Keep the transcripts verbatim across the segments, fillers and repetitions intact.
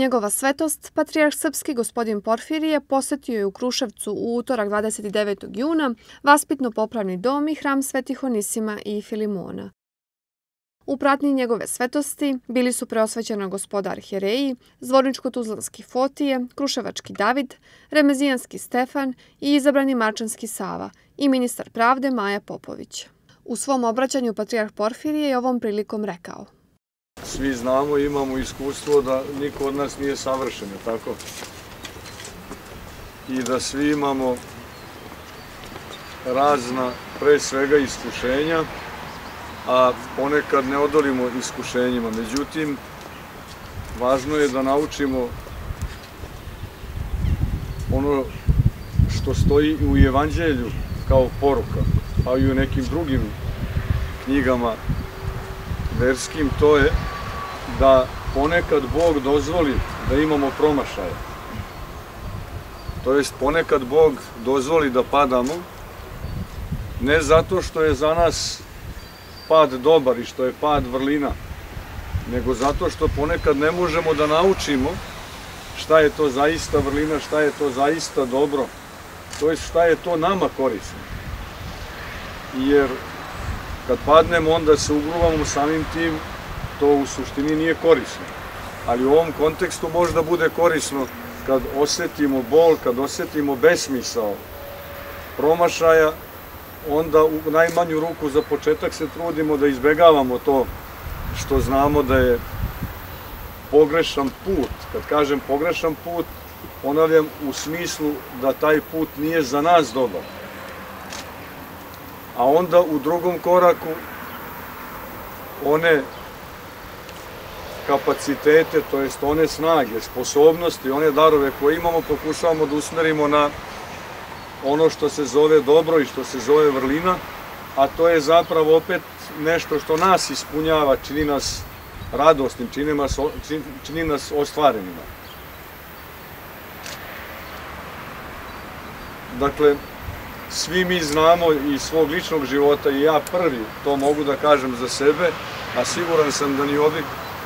Njegova svetost, patrijarh srpski gospodin Porfirije, posetio je u Kruševcu u utorak dvadeset devetog juna vaspitno-popravni dom i hram svetih Onisima i Filimona. U pratnji njegove svetosti bili su preosvećena gospoda arhijereji, zvorničko-tuzlanski Fotije, kruševački David, remezijanski Stefan i izabrani mačanski Sava i ministar pravde Maja Popović. U svom obraćanju patrijarh Porfirije je ovom prilikom rekao: Svi znamo i imamo iskustvo da niko od nas nije savršen, tako? I da svi imamo razna, pre svega, iskušenja, a ponekad ne odolimo iskušenjima. Međutim, važno je da naučimo ono što stoji u Evanđelju kao poruka, a i u nekim drugim knjigama verskim, to je da ponekad Bog dozvoli da imamo promašaje. To jest, ponekad Bog dozvoli da padamo, ne zato što je za nas pad dobar i što je pad vrlina, nego zato što ponekad ne možemo da naučimo šta je to zaista vrlina, šta je to zaista dobro, to jest šta je to nama korisno. Jer kad padnemo, onda se ugruvamo, samim tim to u suštini nije korisno. Ali u ovom kontekstu možda bude korisno kad osetimo bol, kad osetimo besmisao promašaja, onda u najmanju ruku za početak se trudimo da izbegavamo to što znamo da je pogrešan put. Kad kažem pogrešan put, ponavljam u smislu da taj put nije za nas dobar. A onda u drugom koraku one kapacitete, to jest one snage, sposobnosti, one darove koje imamo, pokušavamo da usmerimo na ono što se zove dobro i što se zove vrlina, a to je zapravo opet nešto što nas ispunjava, čini nas radosnim, čini nas, čini nas ostvarenima. Dakle, svi mi znamo iz svog ličnog života, i ja prvi to mogu da kažem za sebe, a siguran sam da ni ovi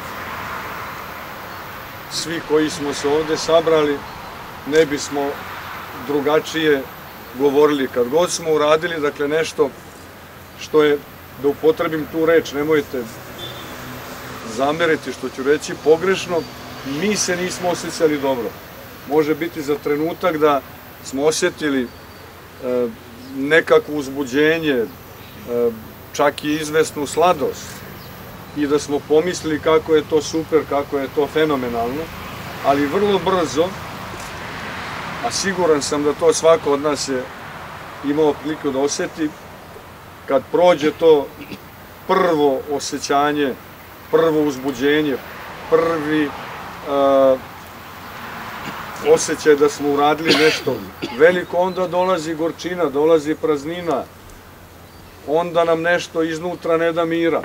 svi koji smo se ovde sabrali ne bismo drugačije govorili. Kad god smo uradili, dakle, nešto što je, da upotrebim tu reč, nemojte zameriti što ću reći, pogrešno, mi se nismo osjećali dobro. Može biti za trenutak da smo osjetili e, nekakvo uzbuđenje, e, čak i izvesnu sladost i da smo pomislili kako je to super, kako je to fenomenalno, ali vrlo brzo, a siguran sam da to svako od nas je imao priliku da osjeti, kad prođe to prvo osjećanje, prvo uzbuđenje, prvi uh, osjećaj da smo uradili nešto veliko, onda dolazi gorčina, dolazi praznina, onda nam nešto iznutra ne da mira.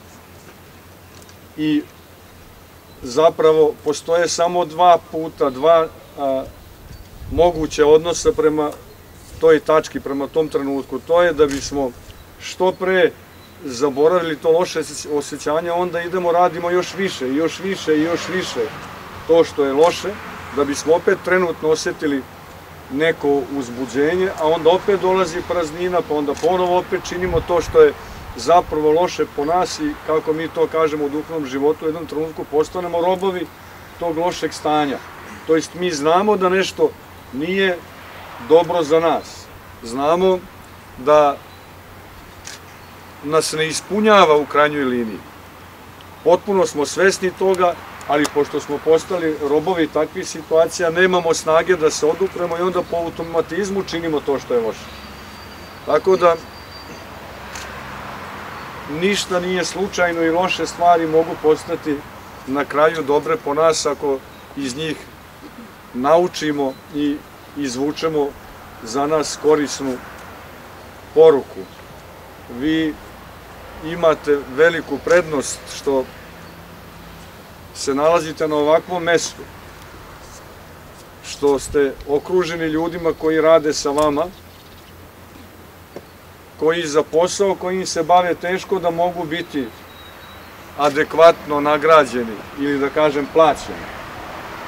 I zapravo postoje samo dva puta, dva a, moguće odnosa prema toj tački, prema tom trenutku. To je da bismo što pre zaboravili to loše osjećanje, onda idemo, radimo još više, i još više, i još više to što je loše, da bismo opet trenutno osjetili neko uzbuđenje, a onda opet dolazi praznina, pa onda ponovo opet činimo to što je zapravo loše po nas i, kako mi to kažemo u duhovnom životu, u jednom trenutku postanemo robovi tog lošeg stanja. To jest, mi znamo da nešto nije dobro za nas. Znamo da nas ne ispunjava u krajnjoj liniji. Potpuno smo svesni toga, ali pošto smo postali robovi takvih situacija, nemamo snage da se odupremo i onda po automatizmu činimo to što je loše. Tako da, ništa nije slučajno i loše stvari mogu postati na kraju dobre po nas ako iz njih naučimo i izvučemo za nas korisnu poruku. Vi imate veliku prednost što se nalazite na ovakvom mestu, što ste okruženi ljudima koji rade sa vama, koji za posao kojim se bave teško da mogu biti adekvatno nagrađeni ili, da kažem, plaćeni.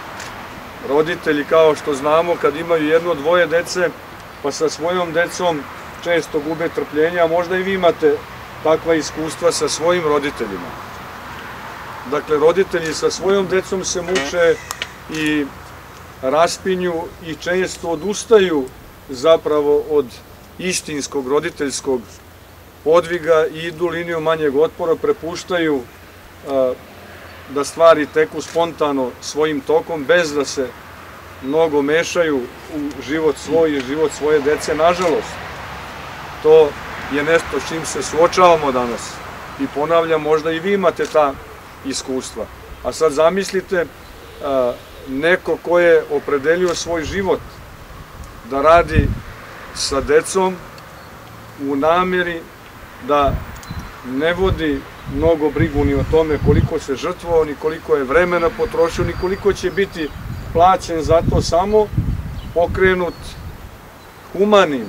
roditelji, kao što znamo, kad imaju jedno, dvoje dece, pa sa svojom decom često gube trpljenje, a možda i vi imate takva iskustva sa svojim roditeljima. Dakle, roditelji sa svojom decom se muče i raspinju i često odustaju zapravo od istinskog roditeljskog podviga i idu liniju manjeg otpora, prepuštaju da stvari teku spontano svojim tokom, bez da se mnogo mešaju u život svoj i život svoje dece. Nažalost, to je nešto s čim se suočavamo danas. I ponavljam, možda i vi imate ta iskustva. A sad zamislite neko ko je opredelio svoj život da radi sa decom u namjeri da ne vodi mnogo brigu ni o tome koliko se žrtvovao, ni koliko je vremena potrošio, ni koliko će biti plaćen za to, samo pokrenut humanim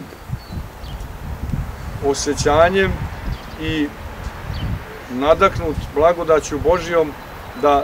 osjećanjem i nadaknut blagodaću Božijom da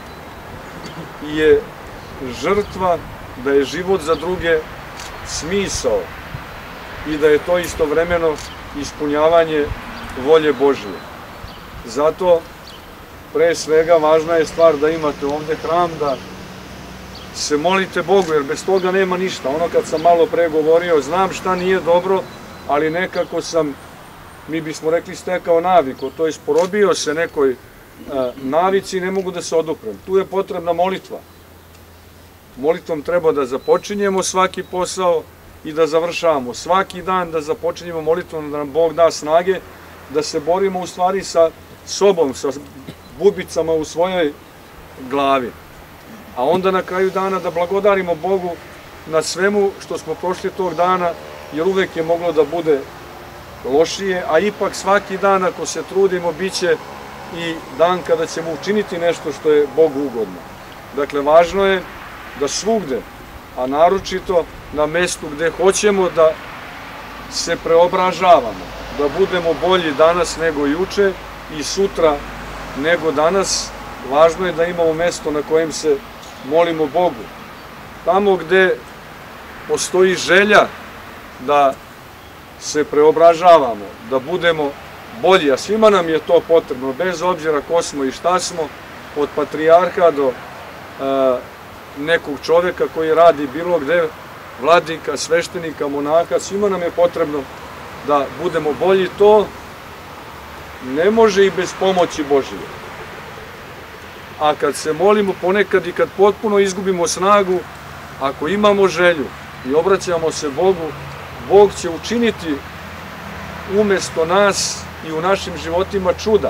je žrtva, da je život za druge smisao i da je to istovremeno ispunjavanje volje Božije. Zato, pre svega, važna je stvar da imate ovde hram, da se molite Bogu, jer bez toga nema ništa. Ono kad sam malo pre govorio, znam šta nije dobro, ali nekako sam, mi bismo rekli, stekao naviku, to je sporobio se nekoj navici i ne mogu da se oduprem. Tu je potrebna molitva. Molitvom treba da započinjemo svaki posao i da završavamo. Svaki dan da započinjemo molitvom, da nam Bog da snage, da se borimo u stvari sa sobom, sa bubicama u svojoj glavi. A onda na kraju dana da blagodarimo Bogu na svemu što smo prošli tog dana, jer uvek je moglo da bude lošije, a ipak svaki dan ako se trudimo, bit će i dan kada ćemo učiniti nešto što je Bogu ugodno. Dakle, važno je da svugde, a naročito na mestu gde hoćemo da se preobražavamo, da budemo bolji danas nego juče i sutra nego danas, važno je da imamo mesto na kojem se molimo Bogu. Tamo gde postoji želja da se preobražavamo, da budemo bolji, a svima nam je to potrebno, bez obzira ko smo i šta smo, od patrijarha do nekog čoveka koji radi bilo gde, vladika, sveštenika, monaka, svima nam je potrebno da budemo bolji. To ne može i bez pomoći Božije. A kad se molimo ponekad i kad potpuno izgubimo snagu, ako imamo želju i obraćamo se Bogu, Bog će učiniti umesto nas i u našim životima čuda.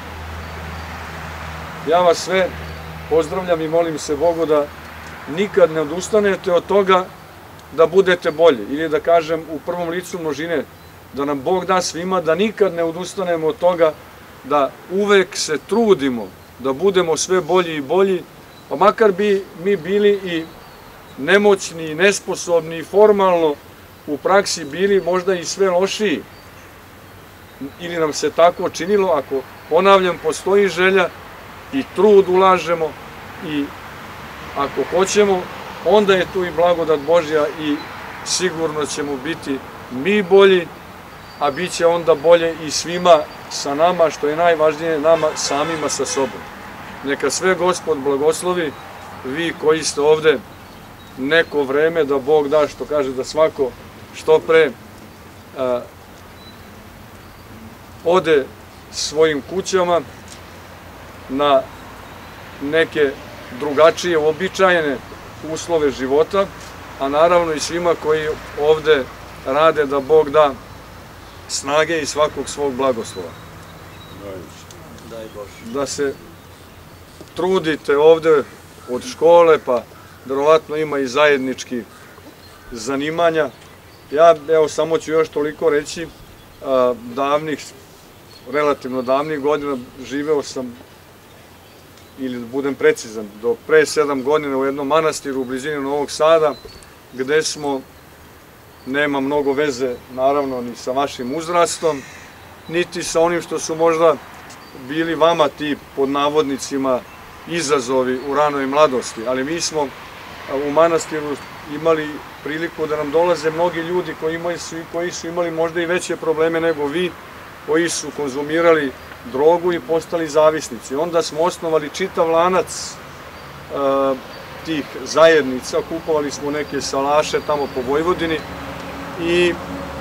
Ja vas sve pozdravljam i molim se Bogu da nikad ne odustanete od toga da budete bolji. Ili da kažem u prvom licu množine, da nam Bog da svima da nikad ne odustanemo od toga, da uvek se trudimo da budemo sve bolji i bolji, pa makar bi mi bili i nemoćni i nesposobni i formalno u praksi bili možda i sve lošiji. Ili nam se tako činilo, ako, ponavljam, postoji želja i trud ulažemo i ako hoćemo, onda je tu i blagodat Božja i sigurno ćemo biti mi bolji, a bit će onda bolje i svima sa nama, što je najvažnije, nama samima sa sobom. Neka sve Gospod blagoslovi, vi koji ste ovde neko vreme, da Bog da, što kaže, da svako što pre a, ode svojim kućama na neke drugačije, uobičajene uslove života, a naravno i svima koji ovde rade, da Bog da snage i svakog svog blagoslova. Da se trudite ovde od škole, pa verovatno ima i zajednički zanimanja. Ja, evo, samo ću još toliko reći, davnih, relativno davnih godina živeo sam, ili da budem precizan, do pre sedam godina u jednom manastiru u blizini Novog Sada, gde smo, nema mnogo veze, naravno, ni sa vašim uzrastom, niti sa onim što su možda bili vama ti, pod navodnicima, izazovi u ranoj mladosti, ali mi smo u manastiru imali priliku da nam dolaze mnogi ljudi koji su imali možda i veće probleme nego vi, koji su konzumirali drogu i postali zavisnici. Onda smo osnovali čitav lanac tih zajednica, kupovali smo neke salaše tamo po Vojvodini i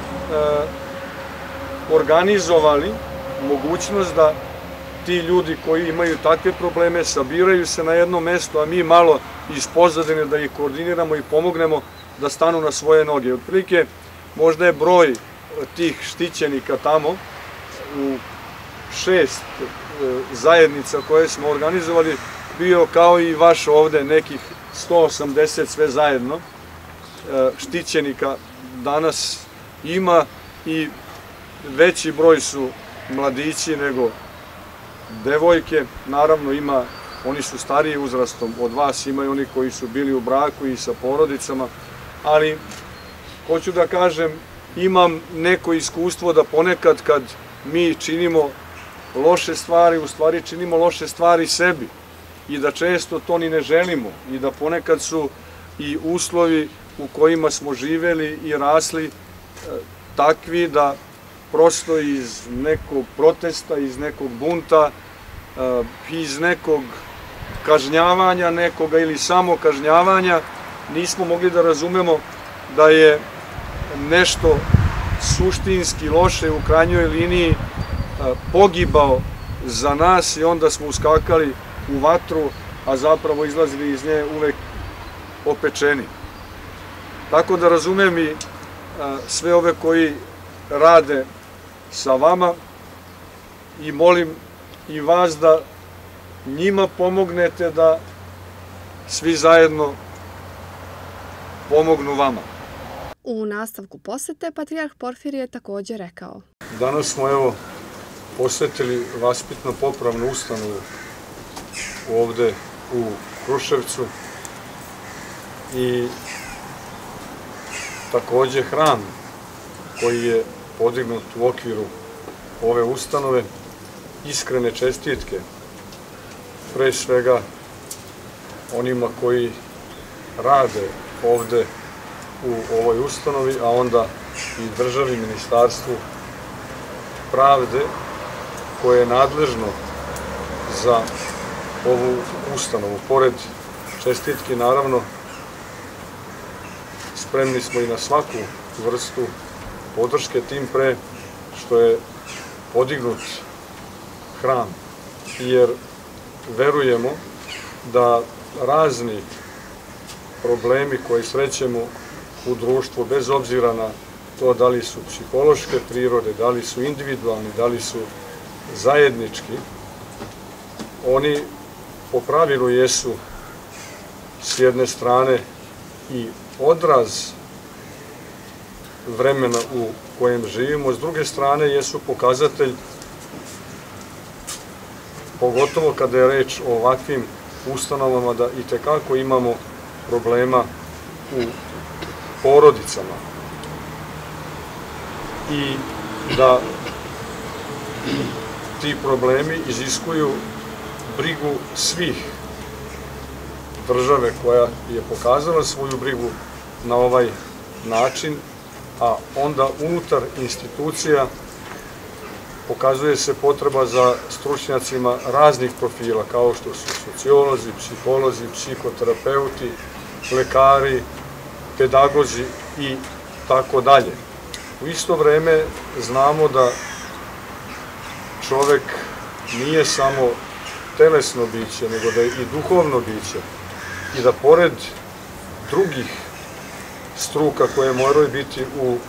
organizovali mogućnost da ti ljudi koji imaju takve probleme sabiraju se na jedno mesto, a mi malo iz pozadine da ih koordiniramo i pomognemo da stanu na svoje noge. Otprilike, možda je broj tih štićenika tamo u šest zajednica koje smo organizovali bio kao i vaš ovde, nekih sto osamdeset sve zajedno štićenika danas ima i veći broj su mladići nego devojke. Naravno ima, oni su stariji uzrastom od vas, imaju oni koji su bili u braku i sa porodicama, ali hoću da kažem, imam neko iskustvo da ponekad kad mi činimo loše stvari, u stvari činimo loše stvari sebi i da često to ni ne želimo i da ponekad su i uslovi u kojima smo živeli i rasli takvi da prosto iz nekog protesta, iz nekog bunta, iz nekog kažnjavanja nekoga ili samo kažnjavanja nismo mogli da razumemo da je nešto suštinski loše u krajnjoj liniji pogibao za nas i onda smo uskakali u vatru, a zapravo izlazili iz nje uvek opečeni. Tako da razumem i sve ove koji rade sa vama i molim i vas da njima pomognete da svi zajedno pomognu vama. U nastavku posete patrijarh Porfirije je također rekao: Danas smo evo posetili vaspitno-popravnu ustanovu ovde u Kruševcu i takođe hram koji je podignut u okviru ove ustanove. Iskrene čestitke pre svega onima koji rade ovde u ovoj ustanovi, a onda i državi, ministarstvu pravde koje je nadležno za ovu ustanovu. Pored čestitki, naravno, spremni smo i na svaku vrstu podrške, tim pre što je podignut hram, jer verujemo da razni problemi koje srećemo u društvu, bez obzira na to da li su psihološke prirode, da li su individualni, da li su zajednički, oni po pravilu jesu s jedne strane i odraz vremena u kojem živimo, s druge strane jesu pokazatelj, pogotovo kada je reč o ovakvim ustanovama, da i tekako imamo problema u porodicama i da ti problemi iziskuju brigu svih. Države koja je pokazala svoju brigu na ovaj način, a onda unutar institucija pokazuje se potreba za stručnjacima raznih profila, kao što su sociolozi, psiholozi, psihoterapeuti, lekari, pedagozi i tako dalje. U isto vreme znamo da čovek nije samo telesno biće, nego da je i duhovno biće i da pored drugih struka koje moraju biti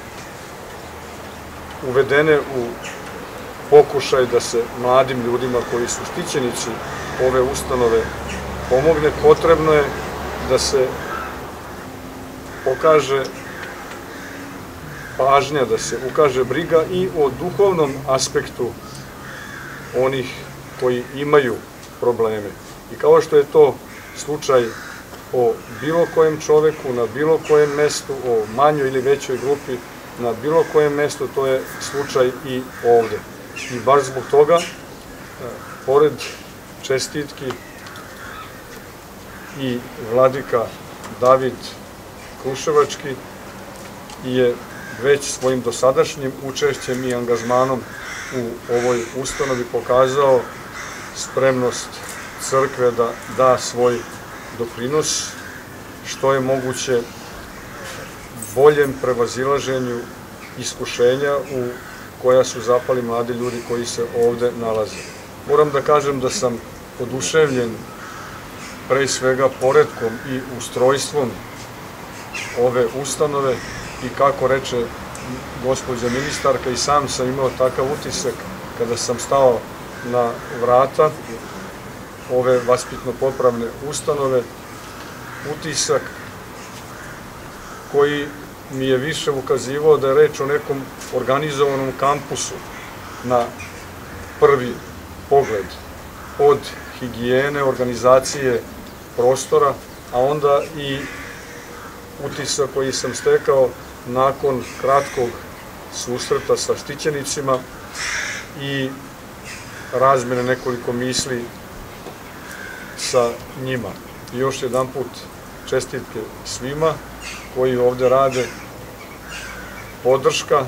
uvedene u pokušaj da se mladim ljudima koji su štićenici ove ustanove pomogne, potrebno je da se pokaže pažnja, da se ukaže briga i o duhovnom aspektu onih koji imaju probleme. I kao što je to slučaj o bilo kojem čoveku, na bilo kojem mestu, o manjoj ili većoj grupi, na bilo kojem mestu, to je slučaj i ovde. I baš zbog toga, pored čestitki i vladika David Kruševački je već svojim dosadašnjim učešćem i angažmanom u ovoj ustanovi pokazao spremnost crkve da da svoj doprinos što je moguće boljem prevazilaženju iskušenja u koja su zapali mladi ljudi koji se ovde nalaze. Moram da kažem da sam oduševljen pre svega poretkom i ustrojstvom ove ustanove i kako reče gospođa ministarka, i sam sam imao takav utisak kada sam stao na vrata ove vaspitno-popravne ustanove, utisak koji mi je više ukazivao da je reč o nekom organizovanom kampusu na prvi pogled, od higijene, organizacije prostora, a onda i utisak koji sam stekao nakon kratkog susreta sa štićenicima i razmene nekoliko misli sa njima. I još jedan put čestitke svima koji ovde rade, podrška,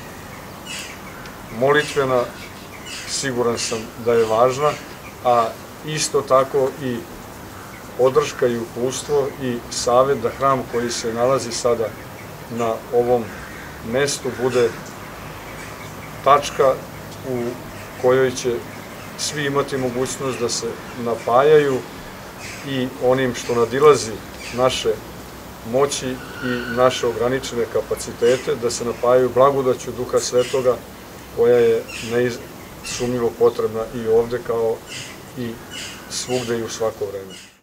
molitvena, siguran sam da je važna, a isto tako i podrška i uputstvo i savet da hram koji se nalazi sada na ovom mestu bude tačka u kojoj će svi imati mogućnost da se napajaju i onim što nadilazi naše moći i naše ograničene kapacitete, da se napajaju blagodaću Duha Svetoga koja je nesumnjivo potrebna i ovde kao i svugde i u svako vreme.